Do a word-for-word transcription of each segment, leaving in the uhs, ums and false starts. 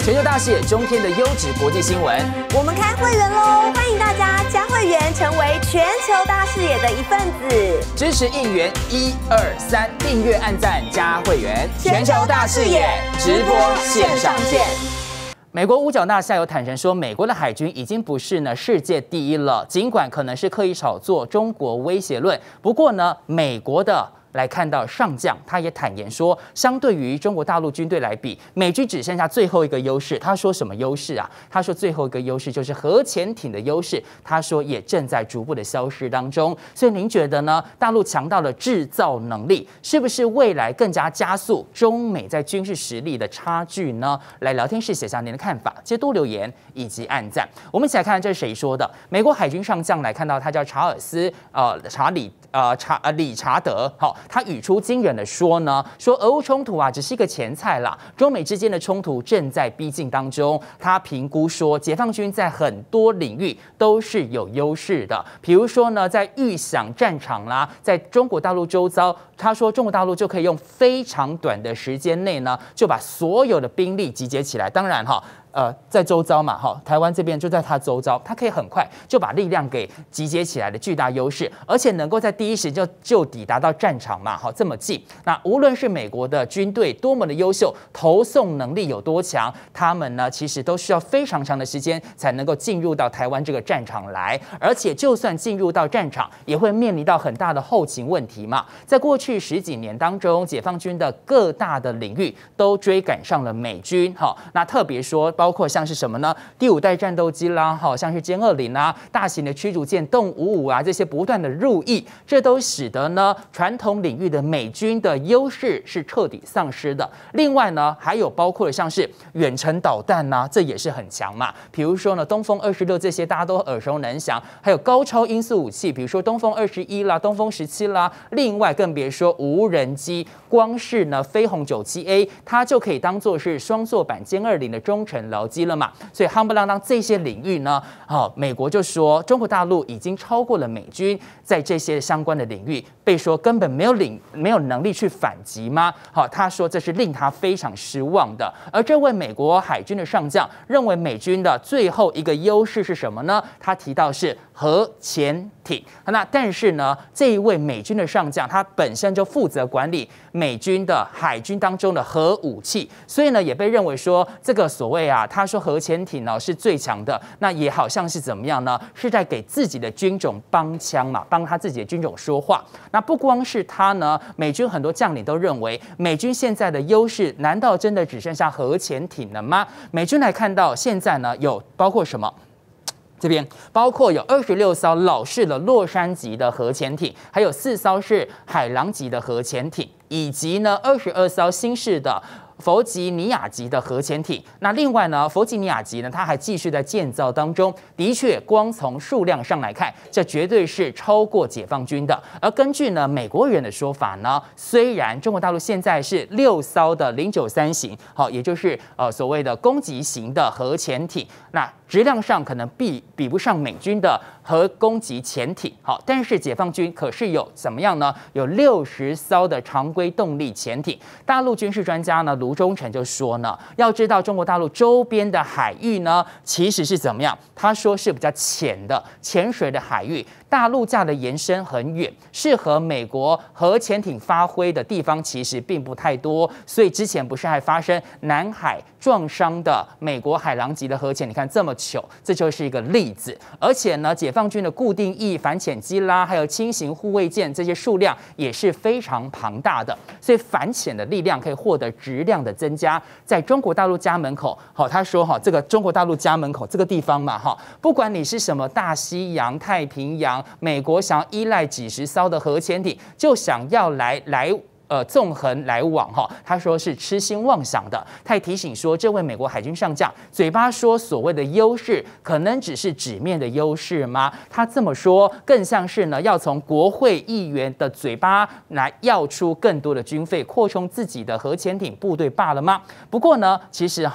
全球大视野，中天的优质国际新闻。 我们开会员喽！欢迎大家加会员，成为全球大视野的一份子。 支持应援一二三，订阅、按赞、加会员。 全球大视野直播线上见。 美国五角大厦有坦诚说，美国的海军已经不是呢世界第一了，尽管可能是刻意炒作中国威胁论，不过呢，美国的。来看到上将，他也坦言说，相对于中国大陆军队来比，美军只剩下最后一个优势。他说什么优势啊？他说最后一个优势就是核潜艇的优势。他说也正在逐步的消失当中。所以您觉得呢？大陆强大的制造能力，是不是未来更加加速中美在军事实力的差距呢？来聊天室写下您的看法，接多留言以及按赞。我们一起来看这是谁说的？美国海军上将来看到他叫查尔斯呃查理呃查呃理查德好。他语出惊人的说呢，说俄乌冲突啊只是一个前菜啦，中美之间的冲突正在逼近当中。他评估说，解放军在很多领域都是有优势的，比如说呢，在预想战场啦，在中国大陆周遭，他说中国大陆就可以用非常短的时间内呢，就把所有的兵力集结起来。当然哈。呃，在周遭嘛，哈，台湾这边就在它周遭，它可以很快就把力量给集结起来的巨大优势，而且能够在第一时间就就抵达到战场嘛，好，这么近。那无论是美国的军队多么的优秀，投送能力有多强，他们呢其实都需要非常长的时间才能够进入到台湾这个战场来，而且就算进入到战场，也会面临到很大的后勤问题嘛。在过去十几年当中，解放军的各大的领域都追赶上了美军，好，那特别说。包括像是什么呢？第五代战斗机啦，好像是歼二零啊，大型的驱逐舰动五五啊，这些不断的入役，这都使得呢传统领域的美军的优势是彻底丧失的。另外呢，还有包括像是远程导弹呐、啊，这也是很强嘛。比如说呢，东风二十六这些大家都耳熟能详，还有高超音速武器，比如说东风二十一啦、东风十七啦。另外更别说无人机，光是呢飞鸿九七 A， 它就可以当做是双座版歼二零的中程牢机了嘛，所以夯不啷当这些领域呢，好、哦，美国就说中国大陆已经超过了美军在这些相关的领域，被说根本没有领没有能力去反击吗？好、哦，他说这是令他非常失望的。而这位美国海军的上将认为美军的最后一个优势是什么呢？他提到是核潜艇。那但是呢，这一位美军的上将他本身就负责管理美军的海军当中的核武器，所以呢也被认为说这个所谓啊，他说核潜艇呢是最强的，那也好像是怎么样呢？是在给自己的军种帮腔嘛，帮他自己的军种说话。那不光是他呢，美军很多将领都认为，美军现在的优势难道真的只剩下核潜艇了吗？美军来看到现在呢，有包括什么？这边包括有二十六艘老式的洛杉矶的核潜艇，还有四艘是海狼级的核潜艇，以及呢二十二艘新式的弗吉尼亚级的核潜艇。那另外呢，弗吉尼亚级呢，它还继续在建造当中。的确，光从数量上来看，这绝对是超过解放军的。而根据呢美国人的说法呢，虽然中国大陆现在是六艘的零九三型，好，也就是呃所谓的攻击型的核潜艇，那质量上可能比比不上美军的核攻击潜艇，好，但是解放军可是有怎么样呢？有六十艘的常规动力潜艇。大陆军事专家呢卢忠诚就说呢，要知道中国大陆周边的海域呢，其实是怎么样？他说是比较浅的潜水的海域，大陆架的延伸很远，适合美国核潜艇发挥的地方其实并不太多。所以之前不是还发生南海撞伤的美国海狼级的核潜，你看这么糗，这就是一个例子。而且呢，解放军的固定翼反潜机啦，还有轻型护卫舰这些数量也是非常庞大的，所以反潜的力量可以获得质量的增加。在中国大陆家门口，好，他说哈，这个中国大陆家门口这个地方嘛，哈，不管你是什么大西洋、太平洋，美国想要依赖几十艘的核潜艇，就想要来来。呃，纵横来往哈，他说是痴心妄想的。他也提醒说，这位美国海军上将嘴巴说所谓的优势，可能只是纸面的优势吗？他这么说，更像是呢，要从国会议员的嘴巴来要出更多的军费，扩充自己的核潜艇部队罢了吗？不过呢，其实哈。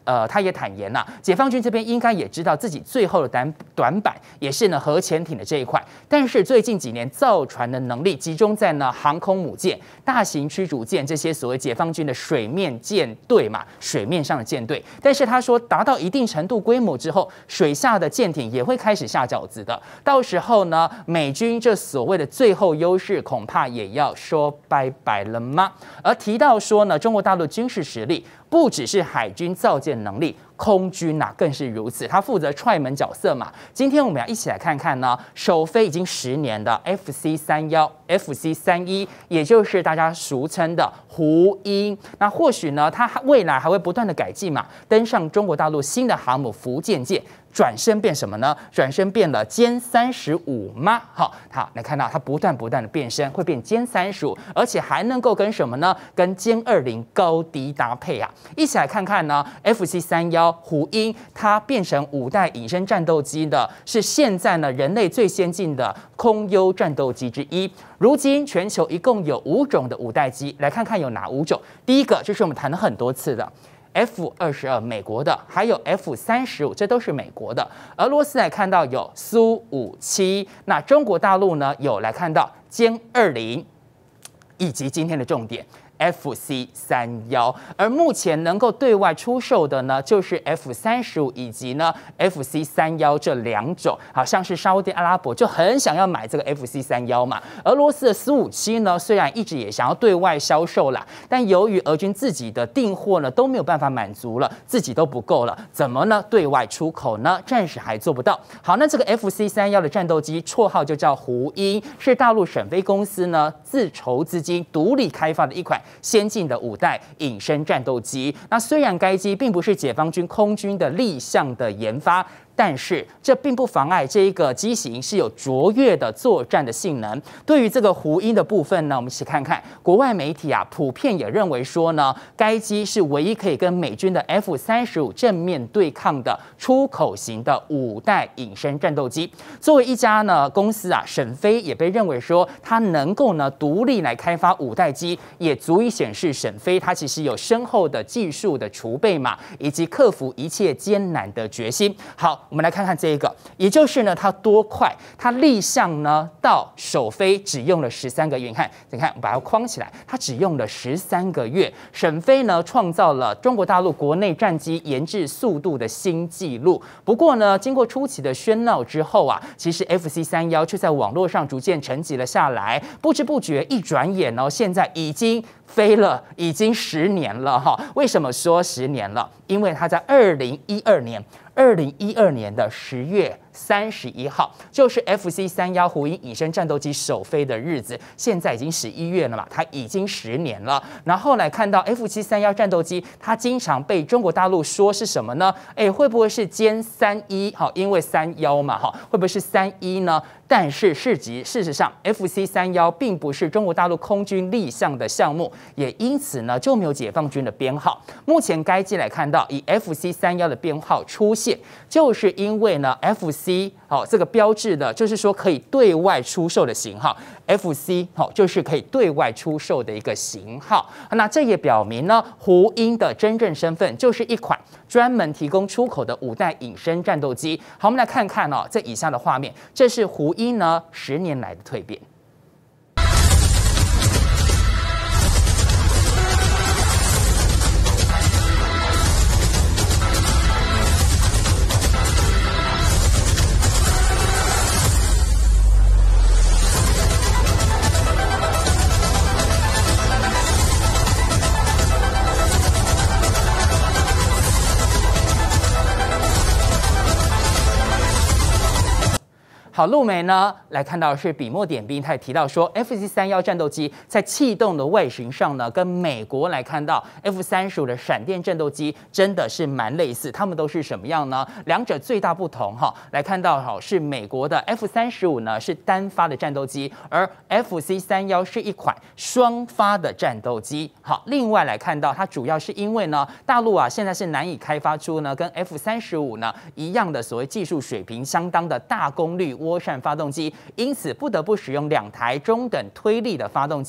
呃，他也坦言呐、啊，解放军这边应该也知道自己最后的短短板也是呢核潜艇的这一块，但是最近几年造船的能力集中在呢航空母舰、大型驱逐舰这些所谓解放军的水面舰队嘛，水面上的舰队。但是他说，达到一定程度规模之后，水下的舰艇也会开始下饺子的。到时候呢，美军这所谓的最后优势，恐怕也要说拜拜了吗？而提到说呢，中国大陆军事实力不只是海军造舰能力，空军呐、啊、更是如此，他负责踹门角色嘛。今天我们要一起来看看呢，首飞已经十年的 F C 三十一、F C 三十一，也就是大家俗称的胡鹰。那或许呢，它未来还会不断的改进嘛，登上中国大陆新的航母福建舰。转身变什么呢？转身变了歼三十五吗？好，好，来看到它不断不断的变身，会变歼三十五，而且还能够跟什么呢？跟歼二零高低搭配啊！一起来看看呢 ，F C 三十一胡鹰它变成五代隐身战斗机的，是现在呢人类最先进的空优战斗机之一。如今全球一共有五种的五代机，来看看有哪五种。第一个就是我们谈了很多次的。F 二十二美国的，还有 F 三十五，这都是美国的。俄罗斯来看到有苏五七，那中国大陆呢有来看到歼二零，以及今天的重点。F C 三十一，而目前能够对外出售的呢，就是 F 三十五以及呢 F C 三十一这两种，好像是沙烏地阿拉伯就很想要买这个 F C 三十一嘛。俄罗斯的苏五七呢，虽然一直也想要对外销售啦，但由于俄军自己的订货呢都没有办法满足了，自己都不够了，怎么呢对外出口呢？暂时还做不到。好，那这个 F C 三十一的战斗机绰号就叫胡鹰，是大陆沈飞公司呢自筹资金独立开发的一款先进的五代隐身战斗机。那虽然该机并不是解放军空军的立项的研发，但是这并不妨碍这一个机型是有卓越的作战的性能。对于这个胡鹰的部分呢，我们一起看看国外媒体啊，普遍也认为说呢，该机是唯一可以跟美军的 F 三十五正面对抗的出口型的五代隐身战斗机。作为一家呢公司啊，沈飞也被认为说它能够呢独立来开发五代机，也足以显示沈飞它其实有深厚的技术的储备嘛，以及克服一切艰难的决心。好。我们来看看这一个，也就是呢，它多快？它立项呢到首飞只用了十三个月。你看，你看，我把它框起来，它只用了十三个月。沈飞呢创造了中国大陆国内战机研制速度的新纪录。不过呢，经过初期的喧闹之后啊，其实 F C 三十一却在网络上逐渐沉寂了下来。不知不觉，一转眼哦，现在已经飞了，已经十年了哈。为什么说十年了？因为它在二零一二年。二零一二年的十月三十一号，就是 F C 三十一胡鹰隐身战斗机首飞的日子。现在已经十一月了嘛，它已经十年了。然后来看到 F C 三十一战斗机，它经常被中国大陆说是什么呢？哎，会不会是歼三一？好，因为三十一嘛，哈，会不会是三一呢？但是事实事实上 ，F C 三十一并不是中国大陆空军立项的项目，也因此呢就没有解放军的编号。目前该机来看到以 F C 三十一的编号出现，就是因为呢 F C 好、哦、这个标志的，就是说可以对外出售的型号 ，F C 好、哦、就是可以对外出售的一个型号。那这也表明呢，胡鹰的真正身份就是一款专门提供出口的五代隐身战斗机。好，我们来看看哦，这以下的画面，这是胡鹰呢十年来的蜕变。好，陆媒呢来看到是笔墨点兵，他也提到说 ，F C 三十一战斗机在气动的外形上呢，跟美国来看到 F 三十五的闪电战斗机真的是蛮类似。他们都是什么样呢？两者最大不同哈，来看到哈是美国的 F 三十五呢是单发的战斗机，而 F C 三十一是一款双发的战斗机。好，另外来看到它主要是因为呢，大陆啊现在是难以开发出呢跟 F 三十五呢一样的所谓技术水平相当的大功率涡扇发动机，因此不得不使用两台中等推力的发动机。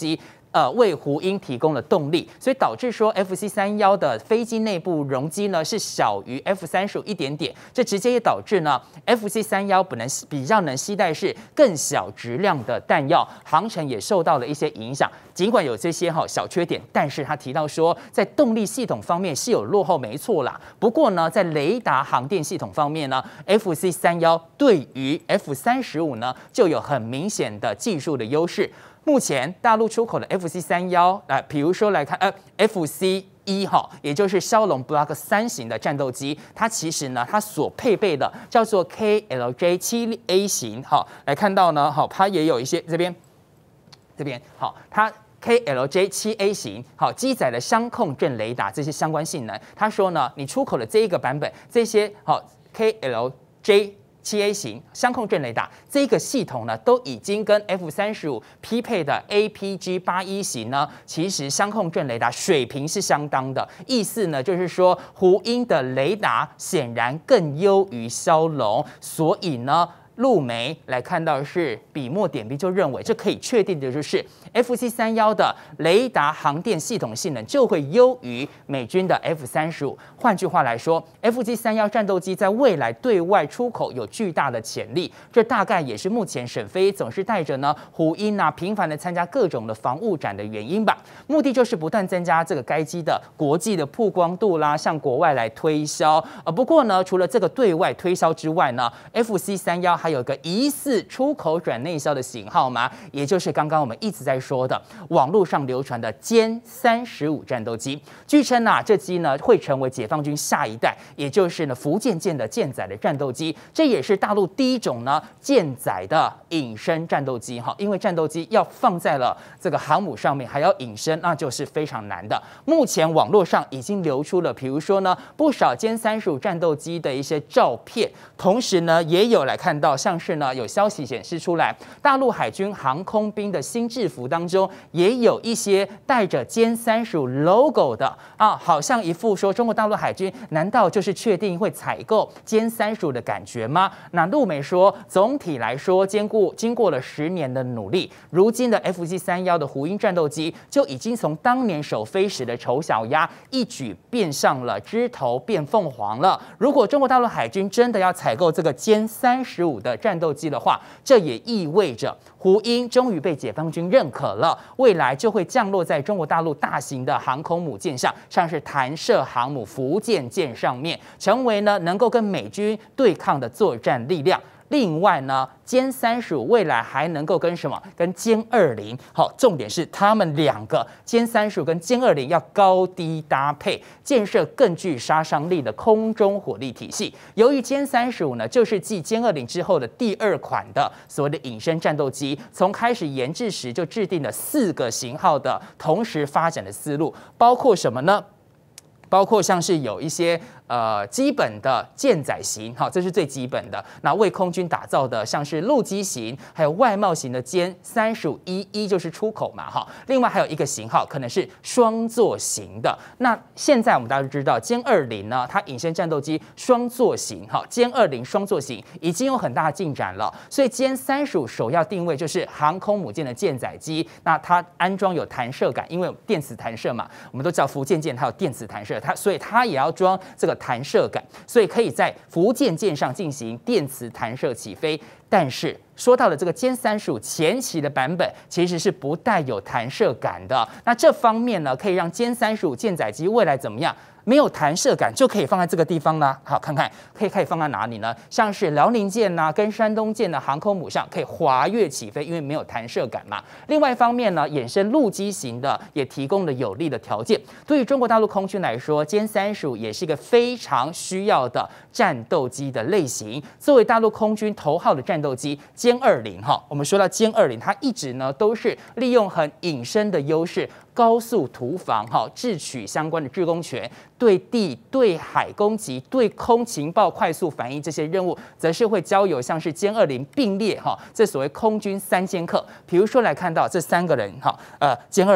呃，为胡鹰提供了动力，所以导致说 F C 三十一的飞机内部容积呢是小于 F 三十五一点点，这直接也导致呢 F C 三十一本能比较能携带是更小质量的弹药，航程也受到了一些影响。尽管有这些哈小缺点，但是他提到说，在动力系统方面是有落后，没错啦。不过呢，在雷达航电系统方面呢 ，F C 三十一对于 F 三十五呢就有很明显的技术的优势。目前大陆出口的 F C 三十一，来，比如说来看，呃 ，F C 一哈，也就是骁龙 Block 三型的战斗机，它其实呢，它所配备的叫做 K L J 七 A 型，好，来看到呢，好，它也有一些这边，这边好，它 K L J 七 A 型，好，机载了相控阵雷达这些相关性能。他说呢，你出口的这一个版本，这些好 K L J七 A 型相控阵雷达这个系统呢，都已经跟 F 三十五匹配的 A P G 八十一型呢，其实相控阵雷达水平是相当的。意思呢，就是说胡鹰的雷达显然更优于骁龙，所以呢，陆媒来看到是笔墨点笔，就认为这可以确定的就是 F C 三十一的雷达航电系统性能就会优于美军的 F 三十五。换句话来说 ，F C 三十一战斗机在未来对外出口有巨大的潜力。这大概也是目前沈飞总是带着呢胡鹰啊频繁的参加各种的防务展的原因吧。目的就是不断增加这个该机的国际的曝光度啦，向国外来推销。呃，不过呢，除了这个对外推销之外呢 ，F C 三十一还有个疑似出口转内销的型号嘛，也就是刚刚我们一直在说的网络上流传的歼三十五战斗机。据称啊，这机呢会成为解放军下一代，也就是呢福建舰的舰载的战斗机，这也是大陆第一种呢舰载的隐身战斗机哈。因为战斗机要放在了这个航母上面，还要隐身，那就是非常难的。目前网络上已经流出了，比如说呢不少歼三十五战斗机的一些照片，同时呢也有来看到像是呢有消息显示出来，大陆海军航空兵的新制服当中也有一些带着歼三十五 logo 的啊，好像一副说中国大陆海军难道就是确定会采购歼三十五的感觉吗？那陆媒说，总体来说，经过经过了十年的努力，如今的 F C 三十一的胡鹰战斗机就已经从当年首飞时的丑小鸭一举变上了枝头变凤凰了。如果中国大陆海军真的要采购这个歼三十五的战斗机的话，这也意味着胡鹰终于被解放军认可了，未来就会降落在中国大陆大型的航空母舰上，像是弹射航母福建舰上面，成为呢能够跟美军对抗的作战力量。另外呢，歼三十五未来还能够跟什么？跟歼二零，好，重点是他们两个歼三十五跟歼二零要高低搭配，建设更具杀伤力的空中火力体系。由于歼三十五呢，就是继歼二零之后的第二款的所谓的隐身战斗机，从开始研制时就制定了四个型号的同时发展的思路，包括什么呢？包括像是有一些呃基本的舰载型，好，这是最基本的。那为空军打造的像是陆基型，还有外贸型的歼三十五一一就是出口嘛，哈。另外还有一个型号可能是双座型的。那现在我们大家都知道，歼二零呢，它隐身战斗机双座型，哈，歼二零双座型已经有很大的进展了。所以歼三十五首要定位就是航空母舰的舰载机，那它安装有弹射杆，因为有电磁弹射嘛，我们都知道福建舰它有电磁弹射。它所以它也要装这个弹射杆，所以可以在福建舰上进行电磁弹射起飞。但是说到了这个歼三十五前期的版本，其实是不带有弹射杆的。那这方面呢，可以让歼三十五舰载机未来怎么样？没有弹射杆就可以放在这个地方呢。好，看看可以可以放在哪里呢？像是辽宁舰呐、啊、跟山东舰的航空母上可以滑跃起飞，因为没有弹射杆嘛。另外一方面呢，衍生陆基型的也提供了有利的条件。对于中国大陆空军来说，歼三十五也是一个非常需要的战斗机的类型。作为大陆空军头号的战斗机，歼二零哈，我们说到歼二零，它一直呢都是利用很隐身的优势。高速突防，哈，智取相关的制空权，对地、对海攻击、对空情报快速反应这些任务，则是会交由像是歼二零并列，哈，这所谓空军三剑客。比如说来看到这三个人，哈，呃，歼二零嘛，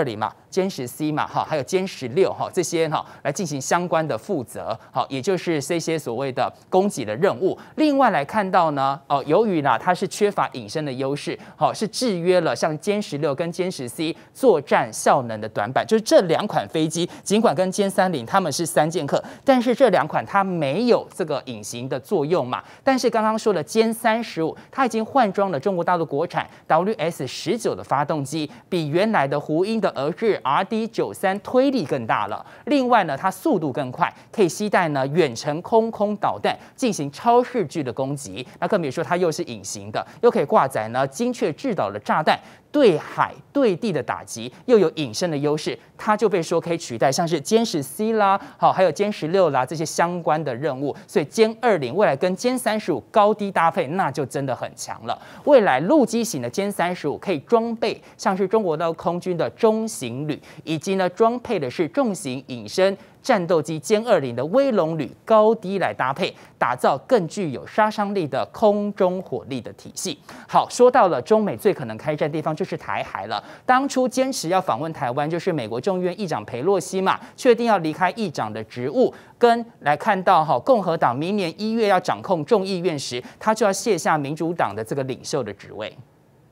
歼十 C 嘛，哈，还有歼十六哈这些哈来进行相关的负责，好，也就是这些所谓的攻击的任务。另外来看到呢，哦，由于呢它是缺乏隐身的优势，好，是制约了像歼十六跟歼十 C 作战效能的短板。就是这两款飞机，尽管跟歼三零他们是三剑客，但是这两款它没有这个隐形的作用嘛。但是刚刚说的歼三十五，它已经换装了中国大陆国产 W S 十九的发动机，比原来的胡鹰的儿子 R D 九三推力更大了。另外呢，它速度更快，可以携带呢远程空空导弹进行超视距的攻击。那更别说它又是隐形的，又可以挂载呢精确制导的炸弹，对海对地的打击又有隐身的优势，它就被说可以取代像是歼十 C 啦，好，还有歼十六啦这些相关的任务。所以歼二零未来跟歼三十五高低搭配，那就真的很强了。未来陆基型的歼三十五可以装备像是中国大陆空军的中型旅，以及呢装配的是重型隐身战斗机歼二零的威龙旅高低来搭配，打造更具有杀伤力的空中火力的体系。好，说到了中美最可能开战地方就是台海了。当初坚持要访问台湾，就是美国众议院议长裴洛西嘛，确定要离开议长的职务，跟来看到哈共和党明年一月要掌控众议院时，他就要卸下民主党的这个领袖的职位。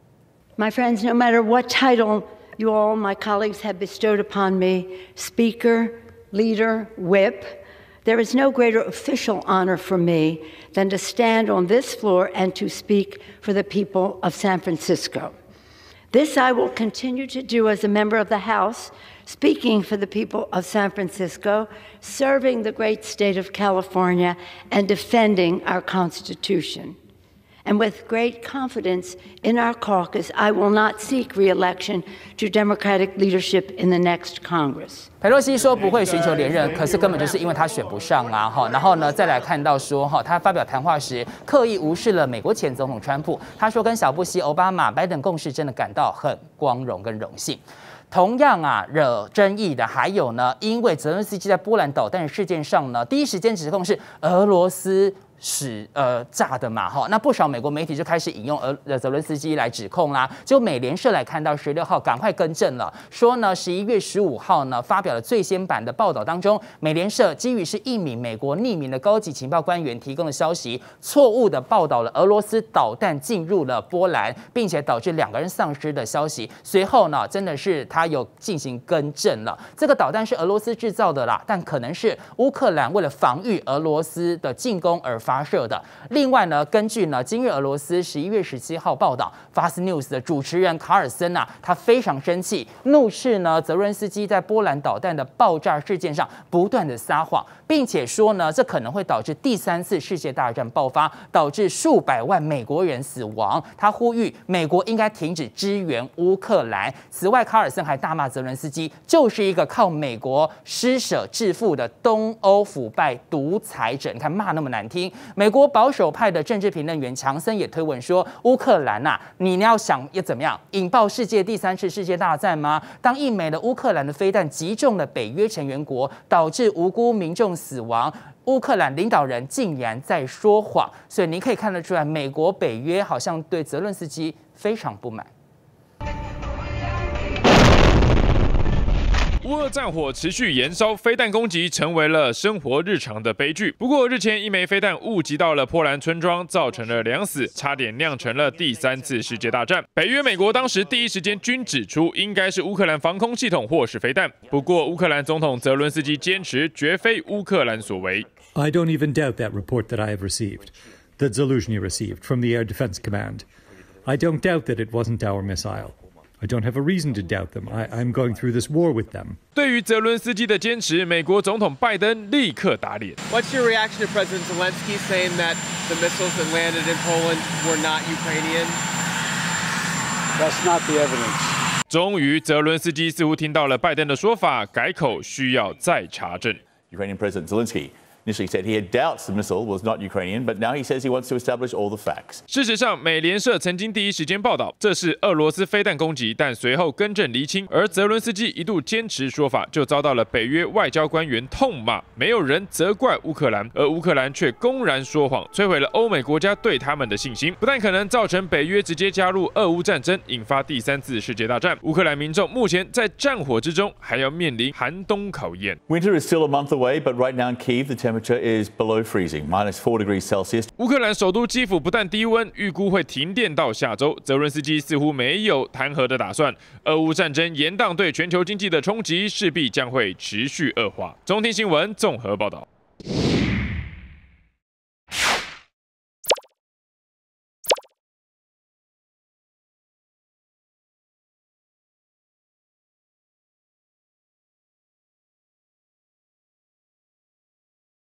My friends, no matter what title you all, my colleagues, have bestowed upon me, Speaker, Leader, Whip, there is no greater official honor for me than to stand on this floor and to speak for the people of San Francisco. This I will continue to do as a member of the House, speaking for the people of San Francisco, serving the great state of California, and defending our Constitution. And with great confidence in our caucus, I will not seek re-election to Democratic leadership in the next Congress. 裴洛西说不会寻求连任，可是根本就是因为他选不上啊！哈，然后呢，再来看到说哈，他发表谈话时刻意无视了美国前总统川普，他说跟小布希、奥巴马、拜登共事真的感到很光荣跟荣幸。同样啊，惹争议的还有呢，因为泽伦斯基在波兰导弹事件上呢，第一时间指控是俄罗斯使呃炸的嘛哈，那不少美国媒体就开始引用俄泽伦斯基来指控啦。结果美联社来看到十六号赶快更正了，说呢十一月十五号呢发表了最先版的报道当中，美联社基于是一名美国匿名的高级情报官员提供的消息，错误的报道了俄罗斯导弹进入了波兰，并且导致两个人丧失的消息。随后呢，真的是他有进行更正了，这个导弹是俄罗斯制造的啦，但可能是乌克兰为了防御俄罗斯的进攻而发射的。另外呢，根据呢今日俄罗斯十一月十七号报道 ，Fox News 的主持人卡尔森啊，他非常生气，怒斥呢泽伦斯基在波兰导弹的爆炸事件上不断的撒谎，并且说呢这可能会导致第三次世界大战爆发，导致数百万美国人死亡。他呼吁美国应该停止支援乌克兰。此外，卡尔森还大骂泽伦斯基就是一个靠美国施舍致富的东欧腐败独裁者。你看骂那么难听。美国保守派的政治评论员强森也推文说，乌克兰呐、啊，你要想要怎么样引爆世界第三次世界大战吗？当一枚的乌克兰的飞弹击中了北约成员国，导致无辜民众死亡，乌克兰领导人竟然在说谎。所以你可以看得出来，美国北约好像对泽伦斯基非常不满。 乌俄战火持续延烧，飞弹攻击成为了生活日常的悲剧。不过，日前一枚飞弹误击到了波兰村庄，造成了两死，差点酿成了第三次世界大战。北约、美国当时第一时间均指出，应该是乌克兰防空系统或是飞弹。不过，乌克兰总统泽伦斯基坚持绝非乌克兰所为。 I don't even doubt that report that I have received, that Zaluzhny received from the Air Defense Command. I don't doubt that it wasn't our missile.I don't have a reason to doubt them. I, I'm going through this war with them. 对于泽伦斯基的坚持，美国总统拜登立刻打脸。 What's your reaction to President Zelensky saying that the missiles that landed in Poland were not Ukrainian? That's not the evidence. 终于，泽伦斯基似乎听到了拜登的说法，改口需要再查证。 Ukrainian President Zelensky initially said he had doubts the missile was not Ukrainian, but now he says he wants to establish all the facts. 事实上，美联社曾经第一时间报道这是俄罗斯飞弹攻击，但随后更正厘清。而泽伦斯基一度坚持说法，就遭到了北约外交官员痛骂。没有人责怪乌克兰，而乌克兰却公然说谎，摧毁了欧美国家对他们的信心，不但可能造成北约直接加入俄乌战争，引发第三次世界大战。乌克兰民众目前在战火之中，还要面临寒冬考验。 Winter is still a month away, but right now in Kyiv, the temperature is below freezing, minus four degrees Celsius. 乌克兰首都基辅不但低温，预估会停电到下周。泽伦斯基似乎没有谈和的打算。俄乌战争延宕对全球经济的冲击势必将会持续恶化。中天新闻综合报道。